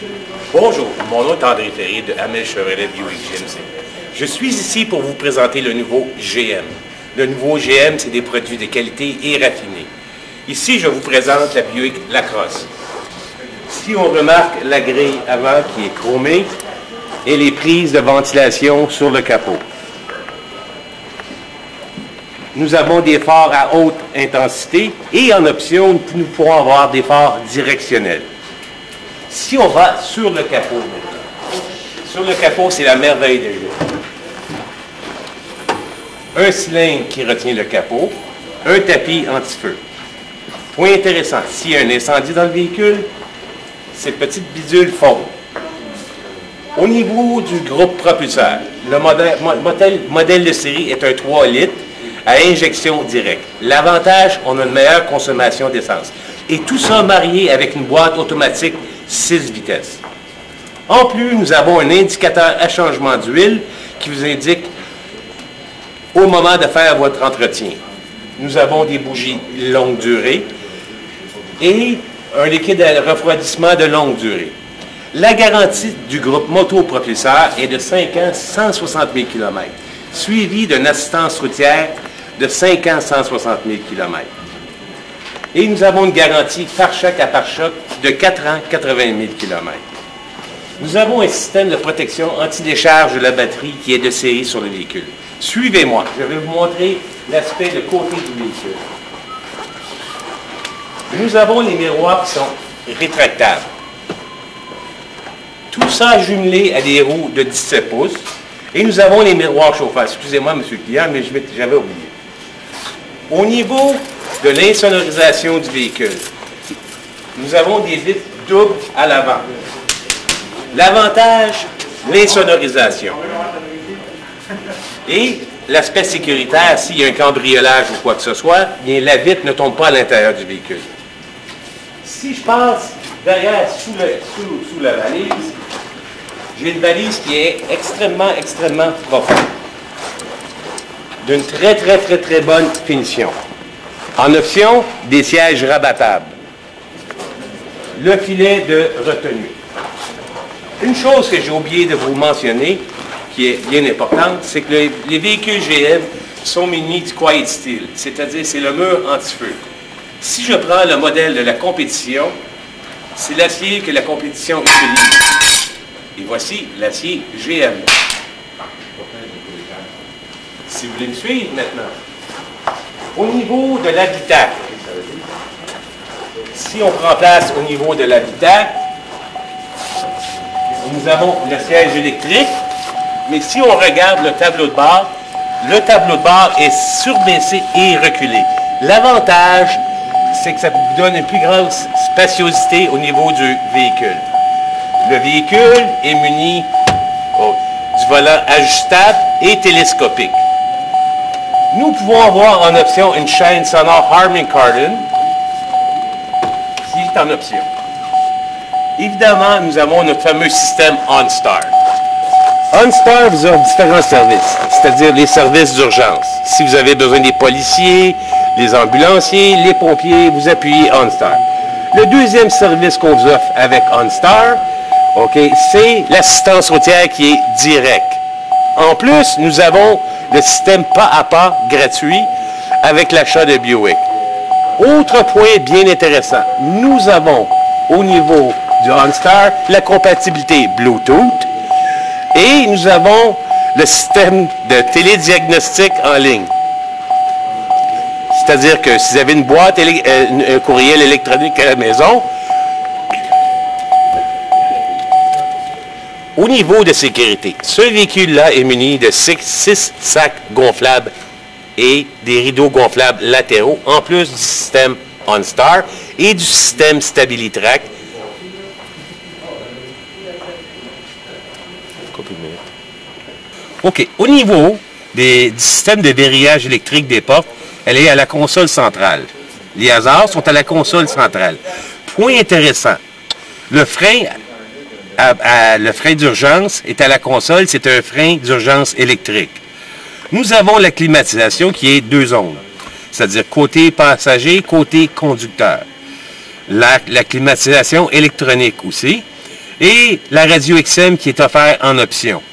Bonjour, mon nom est André Ferré de Hamel Chevrolet Buick GMC. Je suis ici pour vous présenter le nouveau GM. Le nouveau GM, c'est des produits de qualité et raffinés. Ici, je vous présente la Buick LaCrosse. Si on remarque la grille avant qui est chromée et les prises de ventilation sur le capot. Nous avons des phares à haute intensité et en option, nous pourrons avoir des phares directionnels. Si on va sur le capot maintenant, sur le capot, c'est la merveille de jeu. Un cylindre qui retient le capot, un tapis anti-feu. Point intéressant, s'il y a un incendie dans le véhicule, ces petites bidules fondent. Au niveau du groupe propulseur, le modèle de série est un 3 litres à injection directe. L'avantage, on a une meilleure consommation d'essence. Et tout ça marié avec une boîte automatique 6 vitesses. En plus, nous avons un indicateur à changement d'huile qui vous indique au moment de faire votre entretien. Nous avons des bougies longue durée et un liquide à refroidissement de longue durée. La garantie du groupe motopropulseur est de 5 ans, 160 000 km, suivi d'une assistance routière de 5 ans, 160 000 km. Et nous avons une garantie pare-choc à pare-choc de 4 ans, 80 000 km. Nous avons un système de protection anti-décharge de la batterie qui est de série sur le véhicule. Suivez-moi, je vais vous montrer l'aspect de côté du véhicule. Nous avons les miroirs qui sont rétractables. Tout ça jumelé à des roues de 17 pouces. Et nous avons les miroirs chauffants. Excusez-moi, monsieur le client, mais j'avais oublié. Au niveau de l'insonorisation du véhicule, nous avons des vitres doubles à l'avant. L'avantage, l'insonorisation. Et l'aspect sécuritaire, s'il y a un cambriolage ou quoi que ce soit, bien, la vitre ne tombe pas à l'intérieur du véhicule. Si je passe derrière, sous la valise, j'ai une valise qui est extrêmement profonde. D'une très bonne finition. En option, des sièges rabattables. Le filet de retenue. Une chose que j'ai oublié de vous mentionner, qui est bien importante, c'est que les véhicules GM sont munis du Quiet Steel, c'est-à-dire c'est le mur anti-feu. Si je prends le modèle de la compétition, c'est l'acier que la compétition utilise. Et voici l'acier GM. Si vous voulez me suivre maintenant. Au niveau de l'habitacle, si on prend place au niveau de l'habitacle, nous avons le siège électrique, mais si on regarde le tableau de bord est surbaissé et reculé. L'avantage, c'est que ça vous donne une plus grande spaciosité au niveau du véhicule. Le véhicule est muni du volant ajustable et télescopique. Nous pouvons avoir en option une chaîne sonore Harman Kardon, qui est en option. Évidemment, nous avons notre fameux système OnStar. OnStar vous offre différents services, c'est-à-dire les services d'urgence. Si vous avez besoin des policiers, les ambulanciers, les pompiers, vous appuyez OnStar. Le deuxième service qu'on vous offre avec OnStar, c'est l'assistance routière qui est directe. En plus, nous avons le système pas à pas gratuit avec l'achat de Buick. Autre point bien intéressant, nous avons au niveau du OnStar la compatibilité Bluetooth et nous avons le système de télédiagnostic en ligne. C'est-à-dire que si vous avez une boîte, un courriel électronique à la maison, au niveau de sécurité, ce véhicule-là est muni de 6 sacs gonflables et des rideaux gonflables latéraux, en plus du système OnStar et du système StabiliTrak. OK. Au niveau du système de verrouillage électrique des portes, elle est à la console centrale. Les hasards sont à la console centrale. Point intéressant, le frein d'urgence est à la console, c'est un frein d'urgence électrique. Nous avons la climatisation qui est 2 zones, c'est-à-dire côté passager, côté conducteur. La climatisation électronique aussi. et la radio XM qui est offerte en option.